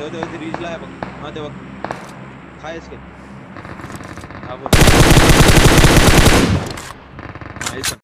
ते रीचला आहे बघ. हा ते बघ काय इसके हा बोल. नाईस.